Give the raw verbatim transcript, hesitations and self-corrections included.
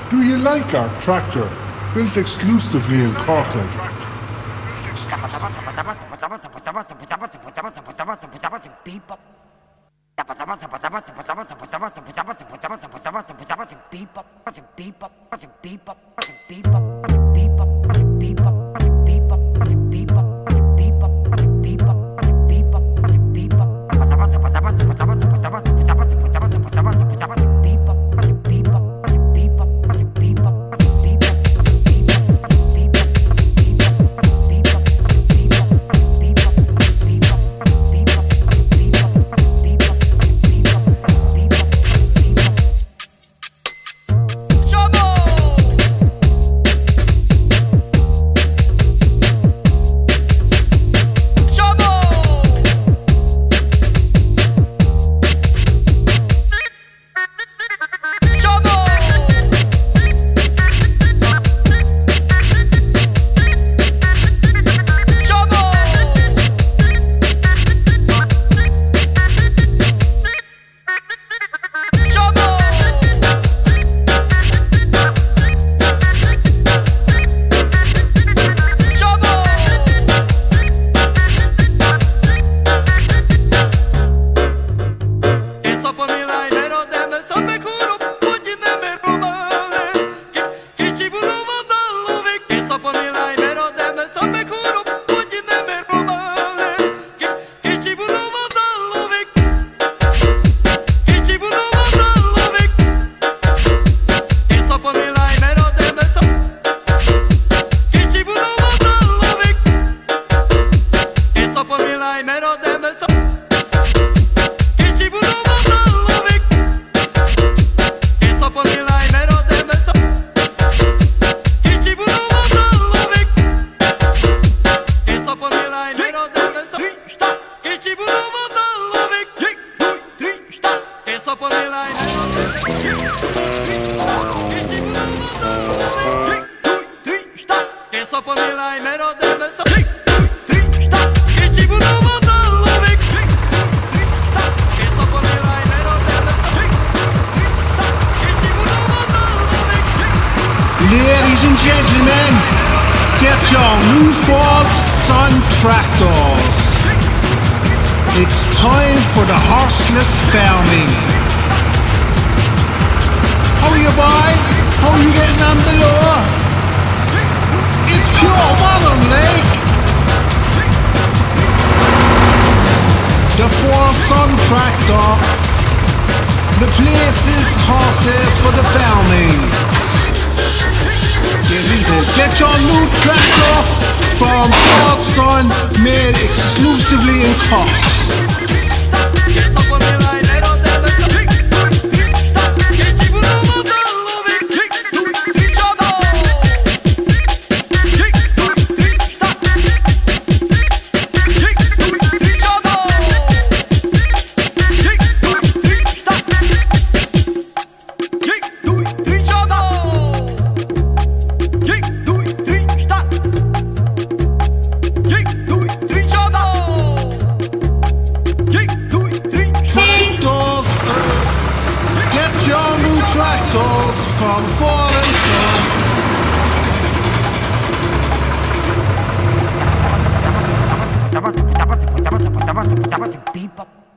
Do you like our tractor, built exclusively in Cork? Ladies and gentlemen, get your new Sun tractors. It's time for the horseless farming. How are you, boy? How are you getting on below? It's pure modern, like. The Sun tractor replaces horses for the farming. Get your new tractor from Sun, made exclusively in Cork. From fallen sun.